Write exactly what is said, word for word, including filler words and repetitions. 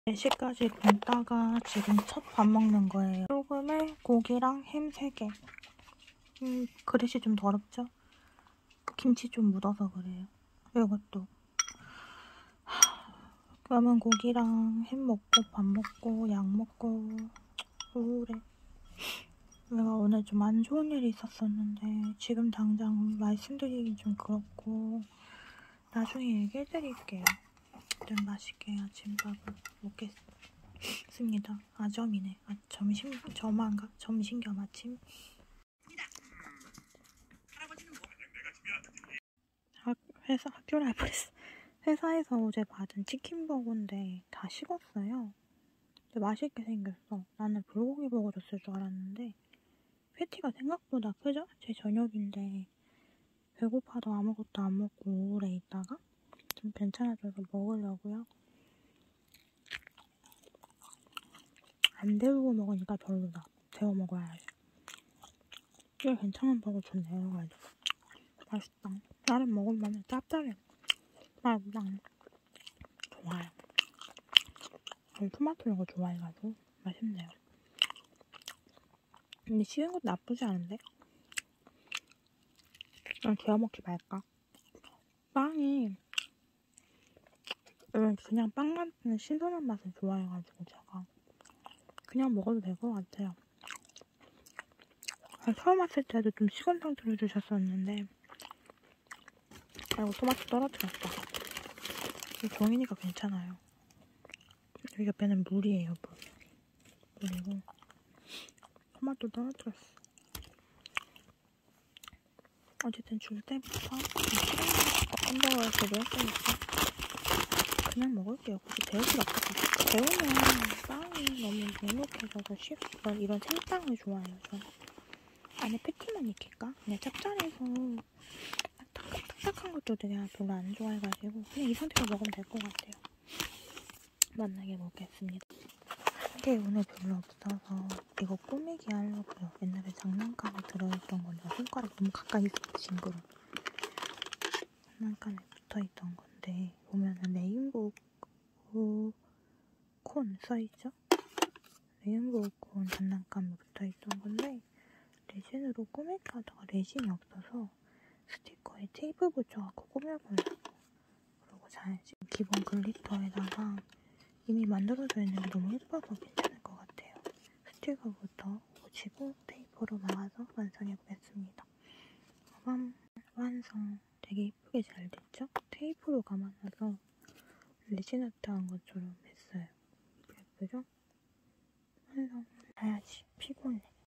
네 시까지 굶다가 지금 첫 밥 먹는 거예요. 소금에 고기랑 햄 세 개. 음, 그릇이 좀 더럽죠? 김치 좀 묻어서 그래요. 이것도. 그러면 고기랑 햄 먹고 밥 먹고 약 먹고 우울해. 내가 오늘 좀 안 좋은 일이 있었었는데 지금 당장 말씀드리긴 좀 그렇고 나중에 얘기해드릴게요. 일단 맛있게 아침밥을 먹겠습니다. 아 점이네. 아 점심 점한가? 점심 겸 아침. 학, 회사 학교를 할 뻔했어. 회사에서 어제 받은 치킨버거인데 다 식었어요. 근데 맛있게 생겼어. 나는 불고기 버거였을 줄 알았는데 패티가 생각보다 크죠? 제 저녁인데 배고파도 아무것도 안 먹고 우울해 있다가 좀 괜찮아져서 먹으려고요. 안 데우고 먹으니까 별로다. 데워 먹어야지. 꽤 괜찮은 버거 좋네요. 그래도 맛있다. 나름 먹을만해. 짭짤해. 맛있다. 좋아요. 토마토 이런 거 좋아해가지고 맛있네요. 근데 식은 것도 나쁘지 않은데? 그냥 데워 먹지 말까? 빵이 그냥 빵만 신선한 맛을 좋아해가지고 제가 그냥 먹어도 될 것 같아요. 처음 왔을 때도 좀 식은 상태로 주셨었는데 아이고 토마토 떨어뜨렸다. 종이니까 괜찮아요. 여기 옆에는 물이에요. 물. 물이고 토마토 떨어뜨렸어. 어쨌든 줄 때부터 햄버거를 제조했으니까 그냥 먹을게요. 굳이 데울 필요 없어서. 데우면 빵이 너무 눅눅해져서 싫어. 이런 생빵을 좋아해요. 저는. 안에 패티만 익힐까? 그냥 짭짤해서 딱딱한 것도 내가 별로 안 좋아해가지고 그냥 이 상태로 먹으면 될 것 같아요. 만나게 먹겠습니다. 이게 오늘 별로 없어서 이거 꾸미기 하려고요. 옛날에 장난감에 들어있던 건데 손가락 너무 가까이 있어서 징그러. 장난감에 붙어있던 건데 보면은 레인보우 콘 써있죠? 레인보우 콘 장난감에 붙어있던 건데 레진으로 꾸밀까 하다가 레진이 없어서 스티커에 테이프 붙여갖고 꾸며보려고. 그리고 잘 지금 기본 글리터에다가 이미 만들어져 있는 게 너무 예뻐서 괜찮을 것 같아요. 스티커부터 붙이고 테이프로 막아서 완성해보겠습니다. 그럼 완성. 되게 예쁘게 잘 됐죠? 테이프로 감아놔서 레진 아트한 것처럼 했어요. 예쁘죠? 완성. 자야지. 피곤해.